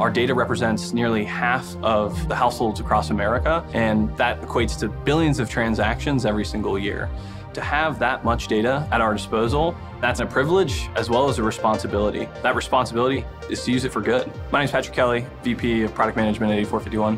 Our data represents nearly half of the households across America, and that equates to billions of transactions every single year. To have that much data at our disposal, that's a privilege as well as a responsibility. That responsibility is to use it for good. My name is Patrick Kelly, VP of Product Management at 8451.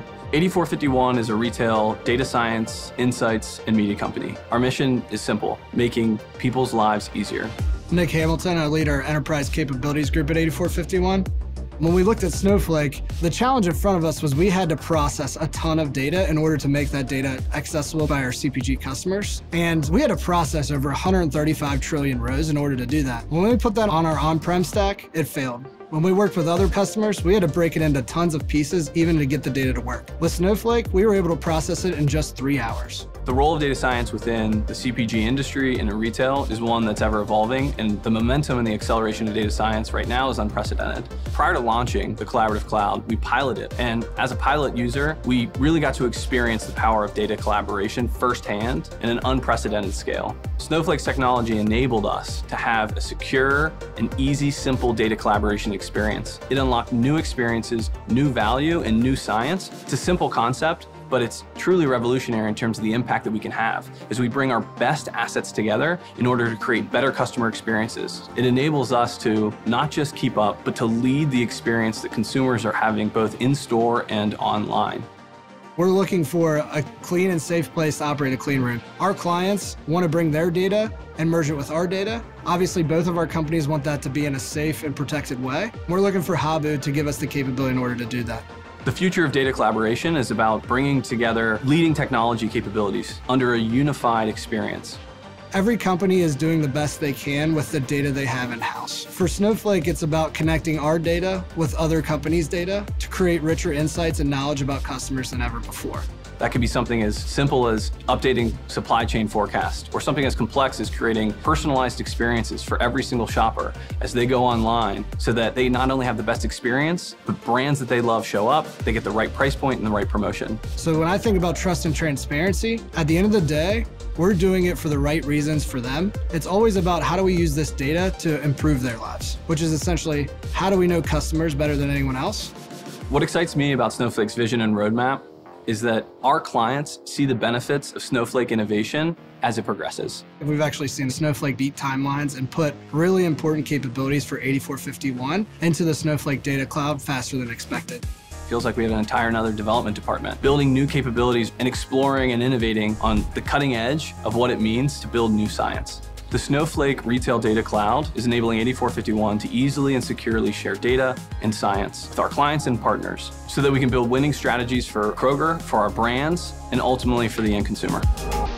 8451 is a retail data science, insights, and media company. Our mission is simple, making people's lives easier. Nick Hamilton, I lead our enterprise capabilities group at 8451. When we looked at Snowflake, the challenge in front of us was we had to process a ton of data in order to make that data accessible by our CPG customers. And we had to process over 135 trillion rows in order to do that. When we put that on our on-prem stack, it failed. When we worked with other customers, we had to break it into tons of pieces even to get the data to work. With Snowflake, we were able to process it in just 3 hours. The role of data science within the CPG industry and in retail is one that's ever evolving, and the momentum and the acceleration of data science right now is unprecedented. Prior to launching the Collaborative Cloud, we piloted, and as a pilot user, we really got to experience the power of data collaboration firsthand in an unprecedented scale. Snowflake's technology enabled us to have a secure and easy, simple data collaboration experience. It unlocked new experiences, new value, and new science. It's a simple concept, but it's truly revolutionary in terms of the impact that we can have as we bring our best assets together in order to create better customer experiences. It enables us to not just keep up, but to lead the experience that consumers are having both in-store and online. We're looking for a clean and safe place to operate a clean room. Our clients want to bring their data and merge it with our data. Obviously, both of our companies want that to be in a safe and protected way. We're looking for Habu to give us the capability in order to do that. The future of data collaboration is about bringing together leading technology capabilities under a unified experience. Every company is doing the best they can with the data they have in-house. For Snowflake, it's about connecting our data with other companies' data to create richer insights and knowledge about customers than ever before. That could be something as simple as updating supply chain forecast, or something as complex as creating personalized experiences for every single shopper as they go online so that they not only have the best experience, but brands that they love show up, they get the right price point and the right promotion. So when I think about trust and transparency, at the end of the day, we're doing it for the right reasons for them. It's always about how do we use this data to improve their lives, which is essentially how do we know customers better than anyone else? What excites me about Snowflake's vision and roadmap is that our clients see the benefits of Snowflake innovation as it progresses. We've actually seen Snowflake beat timelines and put really important capabilities for 8451 into the Snowflake Data Cloud faster than expected. Feels like we have an entire another development department building new capabilities and exploring and innovating on the cutting edge of what it means to build new science. The Snowflake Retail Data Cloud is enabling 8451 to easily and securely share data and science with our clients and partners so that we can build winning strategies for Kroger, for our brands, and ultimately for the end consumer.